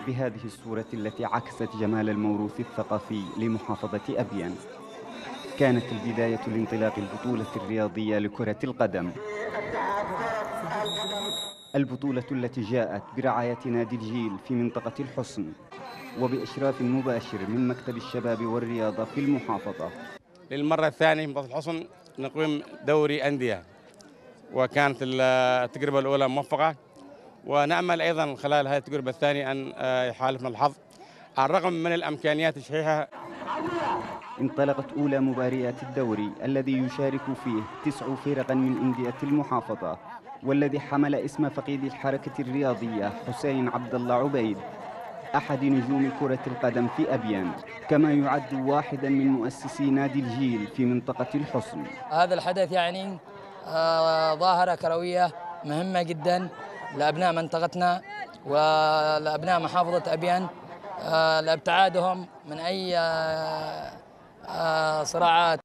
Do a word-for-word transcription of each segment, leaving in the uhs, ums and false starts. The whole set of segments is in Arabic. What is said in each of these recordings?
بهذه الصورة التي عكست جمال الموروث الثقافي لمحافظة أبين. كانت البداية لانطلاق البطولة الرياضية لكرة القدم، البطولة التي جاءت برعاية نادي الجيل في منطقة الحصن وبإشراف مباشر من مكتب الشباب والرياضة في المحافظة. للمرة الثانية في منطقة الحصن نقيم دوري أندية، وكانت التجربة الأولى موفقة، ونأمل أيضا خلال هذه التجربة الثانية أن يحالفنا الحظ على الرغم من الإمكانيات الشحيحة. انطلقت أولى مباريات الدوري الذي يشارك فيه تسع فرق من أندية المحافظة، والذي حمل اسم فقيد الحركة الرياضية حسين عبد الله عبيد، أحد نجوم كرة القدم في أبين، كما يعد واحدا من مؤسسي نادي الجيل في منطقة الحصن. هذا الحدث يعني آه ظاهرة كروية مهمة جدا لأبناء منطقتنا ولأبناء محافظة أبين، آه لابتعادهم من أي آه آه صراعات.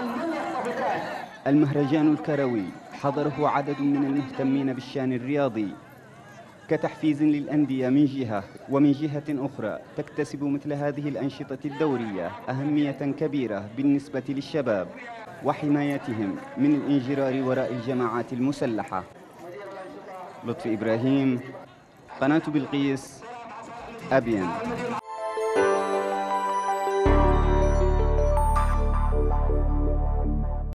المهرجان الكروي حضره عدد من المهتمين بالشأن الرياضي كتحفيز للأندية من جهة، ومن جهة أخرى تكتسب مثل هذه الأنشطة الدورية أهمية كبيرة بالنسبة للشباب وحمايتهم من الانجرار وراء الجماعات المسلحة. لطفي إبراهيم، قناة بلقيس، أبين.